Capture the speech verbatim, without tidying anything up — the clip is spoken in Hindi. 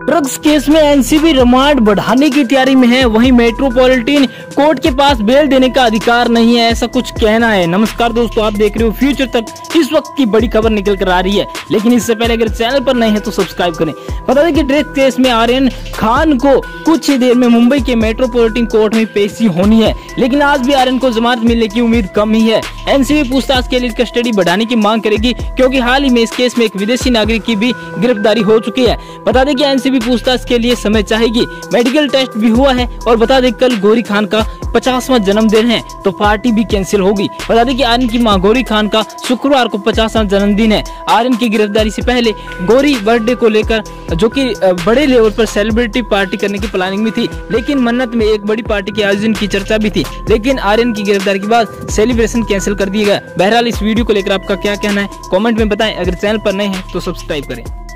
ड्रग्स केस में एनसीबी रिमांड बढ़ाने की तैयारी में है, वहीं मेट्रोपॉलिटन कोर्ट के पास बेल देने का अधिकार नहीं है, ऐसा कुछ कहना है। नमस्कार दोस्तों, आप देख रहे हो फ्यूचर तक। इस वक्त की बड़ी खबर निकल कर आ रही है, लेकिन इससे पहले अगर चैनल पर नए हैं तो सब्सक्राइब करें। बता दें कि ड्रग्स केस में आर्यन खान को कुछ ही देर में मुंबई के मेट्रोपॉलिटन कोर्ट में पेशी होनी है, लेकिन आज भी आर्यन को जमानत मिलने की उम्मीद कम ही है। एनसीबी पूछताछ के लिए कस्टडी बढ़ाने की मांग करेगी, क्योंकि हाल ही में इस केस में एक विदेशी नागरिक की भी गिरफ्तारी हो चुकी है। बता दें कि एनसीबी पूछताछ के लिए समय चाहेगी, मेडिकल टेस्ट भी हुआ है। और बता दें कल गौरी खान का पचासवां जन्मदिन है, तो पार्टी भी कैंसिल होगी। बता दें कि आर्यन की मां गौरी खान का शुक्रवार को पचासवां जन्मदिन है। आर्यन की गिरफ्तारी से पहले गौरी बर्थडे को लेकर जो कि बड़े लेवल पर सेलिब्रिटी पार्टी करने की प्लानिंग में थी, लेकिन मन्नत में एक बड़ी पार्टी के आयोजन की चर्चा भी थी, लेकिन आर्यन की गिरफ्तारी के बाद सेलिब्रेशन कैंसिल कर दिया गया। बहरहाल इस वीडियो को लेकर आपका क्या कहना है कमेंट में बताएं। अगर चैनल पर नए हैं तो सब्सक्राइब करें।